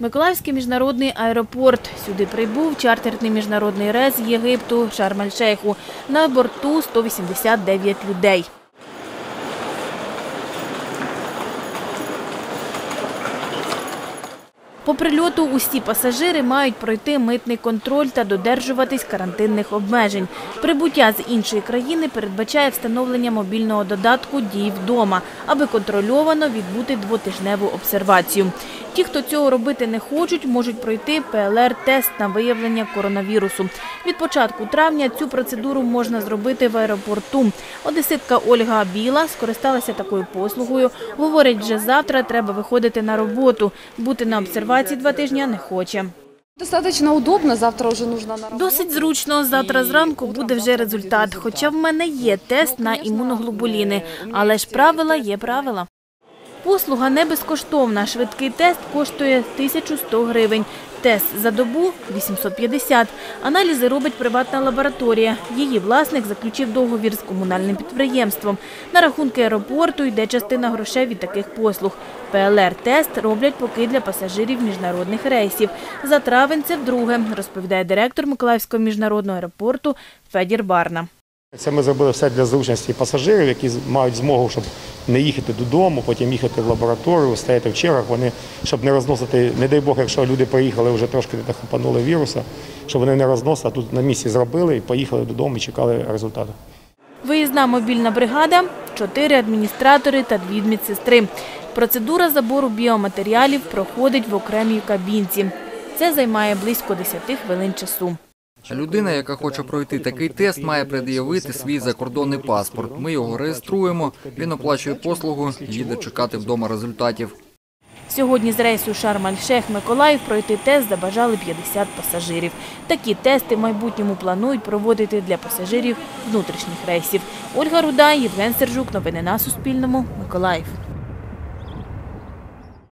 Миколаївський міжнародний аеропорт. Сюди прибув чартерний міжнародний рейс з Єгипту Шарм-ель-Шейху. На борту 189 людей. По прильоту усі пасажири мають пройти митний контроль та додержуватись карантинних обмежень. Прибуття з іншої країни передбачає встановлення мобільного додатку «Дій вдома», аби контрольовано відбути двотижневу обсервацію. Ті, хто цього робити не хочуть, можуть пройти ПЛР-тест на виявлення коронавірусу. Від початку травня цю процедуру можна зробити в аеропорту. Одеситка Ольга Біла скористалася такою послугою. Говорить, вже завтра треба виходити на роботу. Бути на обсервації 2 тижні не хоче. Достатньо удобно, завтра вже нужно на роботу. Досить зручно. Завтра зранку буде вже результат. Хоча в мене є тест на імуноглобуліни. Але ж правила є правила. Послуга не безкоштовна. Швидкий тест коштує 1100 гривень. Тест за добу – 850. Аналізи робить приватна лабораторія. Її власник заключив договір з комунальним підприємством. На рахунки аеропорту йде частина грошей від таких послуг. ПЛР-тест роблять поки для пасажирів міжнародних рейсів. За травень це вдруге, розповідає директор Миколаївського міжнародного аеропорту Федір Барна. Це ми зробили все для зручності пасажирів, які мають змогу, щоб не їхати додому, потім їхати в лабораторію, стояти в чергах, щоб не розносити, не дай Бог, якщо люди приїхали, вже трошки хапанули віруса, щоб вони не розносили, а тут на місці зробили і поїхали додому і чекали результату. Виїзна мобільна бригада, 4 адміністратори та 2 медсестри. Процедура забору біоматеріалів проходить в окремій кабінці. Це займає близько 10 хвилин часу. Людина, яка хоче пройти такий тест, має пред'явити свій закордонний паспорт. Ми його реєструємо, він оплачує послугу, їде чекати вдома результатів. Сьогодні з рейсу Шарм-ель-Шейх-Миколаїв пройти тест забажали 50 пасажирів. Такі тести в майбутньому планують проводити для пасажирів внутрішніх рейсів. Ольга Руда, Євген Сержук. Новини на Суспільному. Миколаїв.